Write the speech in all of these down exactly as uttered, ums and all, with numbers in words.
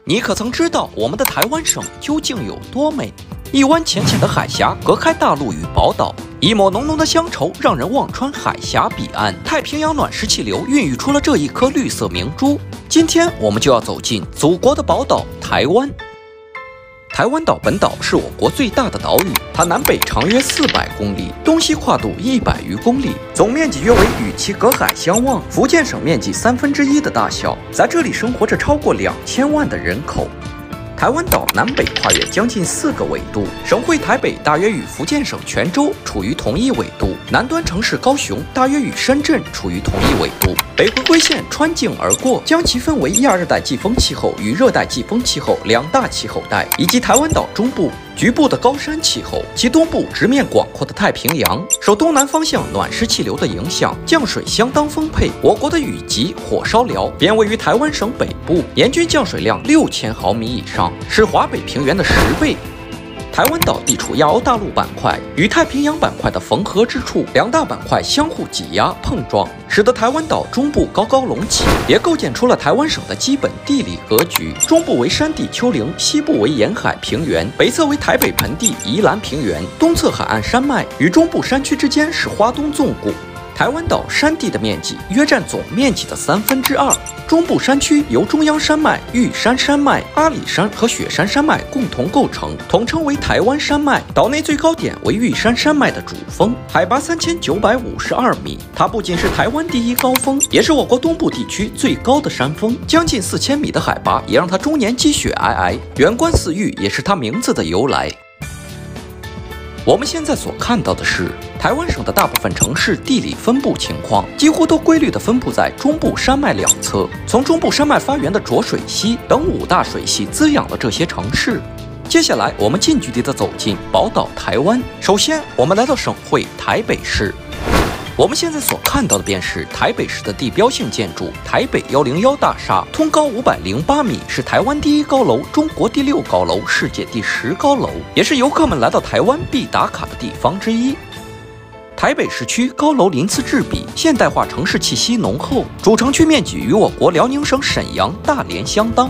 你可曾知道我们的台湾省究竟有多美？一湾浅浅的海峡隔开大陆与宝岛，一抹浓浓的乡愁让人望穿海峡彼岸。太平洋暖湿气流孕育出了这一颗绿色明珠。今天我们就要走进祖国的宝岛台湾。台湾岛本岛是我国最大的岛屿，它南北长约四百公里，东西跨度一百余公里，总面积约为与其隔海相望福建省面积三分之一的大小。在这里生活着超过两千万的人口。台湾岛南北跨越将近四个纬度，省会台北大约与福建省泉州处于同一纬度，南端城市高雄大约与深圳处于同一纬度。北回归线穿境而过，将其分为亚热带季风气候与热带季风气候两大气候带，以及台湾岛中部局部的高山气候，其东部直面广阔的太平洋，受东南方向暖湿气流的影响，降水相当丰沛。我国的雨季火烧寮便位于台湾省北部，年均降水量六千毫米以上，是华北平原的十倍。台湾岛地处亚欧大陆板块与太平洋板块的缝合之处，两大板块相互挤压碰撞，使得台湾岛中部高高隆起，也构建出了台湾省的基本地理格局。中部为山地丘陵，西部为沿海平原，北侧为台北盆地宜兰平原，东侧海岸山脉与中部山区之间是花东纵谷。台湾岛山地的面积约占总面积的三分之二，中部山区由中央山脉、玉山山脉、阿里山和雪山山脉共同构成，统称为台湾山脉。岛内最高点为玉山山脉的主峰，海拔三千九百五十二米。它不仅是台湾第一高峰，也是我国东部地区最高的山峰，将近四千米的海拔也让它终年积雪皑皑。圆观寺玉也是它名字的由来。我们现在所看到的是台湾省的大部分城市地理分布情况，几乎都规律地分布在中部山脉两侧。从中部山脉发源的浊水溪等五大水系滋养了这些城市。接下来，我们近距离地走进宝岛台湾。首先，我们来到省会台北市。我们现在所看到的便是台北市的地标性建筑台北一零一大厦，通高五百零八米，是台湾第一高楼、中国第六高楼、世界第十高楼，也是游客们来到台湾必打卡的地方之一。台北市区高楼鳞次栉比，现代化城市气息浓厚，主城区面积与我国辽宁省沈阳、大连相当。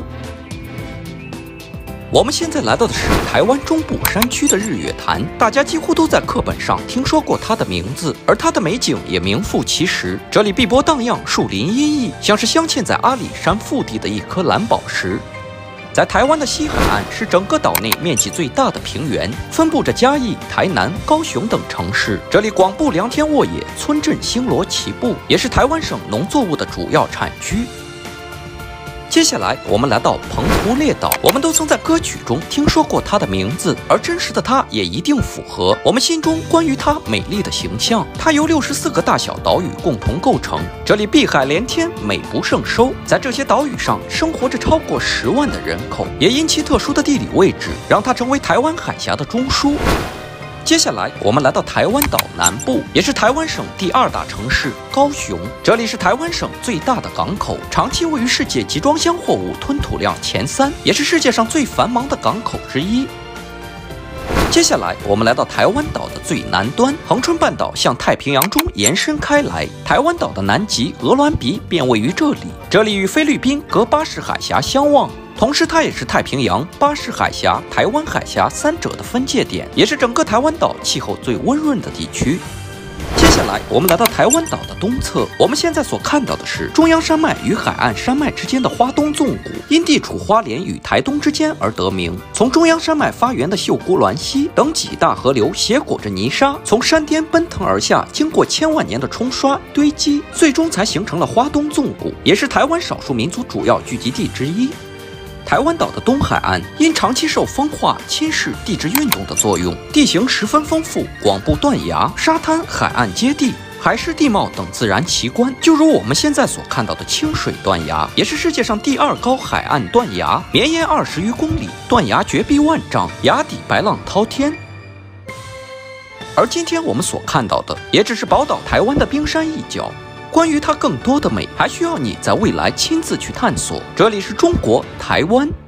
我们现在来到的是台湾中部山区的日月潭，大家几乎都在课本上听说过它的名字，而它的美景也名副其实。这里碧波荡漾，树林阴翳，像是镶嵌在阿里山腹地的一颗蓝宝石。在台湾的西海岸是整个岛内面积最大的平原，分布着嘉义、台南、高雄等城市。这里广布良田沃野，村镇星罗棋布，也是台湾省农作物的主要产区。接下来，我们来到澎湖列岛。我们都曾在歌曲中听说过它的名字，而真实的它也一定符合我们心中关于它美丽的形象。它由六十四个大小岛屿共同构成，这里碧海连天，美不胜收。在这些岛屿上生活着超过十万的人口，也因其特殊的地理位置，让它成为台湾海峡的中枢。接下来，我们来到台湾岛南部，也是台湾省第二大城市高雄。这里是台湾省最大的港口，长期位于世界集装箱货物吞吐量前三，也是世界上最繁忙的港口之一。接下来，我们来到台湾岛的最南端，恒春半岛向太平洋中延伸开来，台湾岛的南极鹅銮鼻便位于这里。这里与菲律宾隔巴士海峡相望。同时，它也是太平洋、巴士海峡、台湾海峡三者的分界点，也是整个台湾岛气候最温润的地区。接下来，我们来到台湾岛的东侧，我们现在所看到的是中央山脉与海岸山脉之间的花东纵谷，因地处花莲与台东之间而得名。从中央山脉发源的秀姑峦溪等几大河流携裹着泥沙，从山巅奔腾而下，经过千万年的冲刷堆积，最终才形成了花东纵谷，也是台湾少数民族主要聚集地之一。台湾岛的东海岸因长期受风化侵蚀地质运动的作用，地形十分丰富，广布断崖、沙滩、海岸接地、海蚀地貌等自然奇观。就如我们现在所看到的清水断崖，也是世界上第二高海岸断崖，绵延二十余公里，断崖绝壁万丈，崖底白浪滔天。而今天我们所看到的，也只是宝岛台湾的冰山一角。关于它更多的美，还需要你在未来亲自去探索。这里是中国台湾。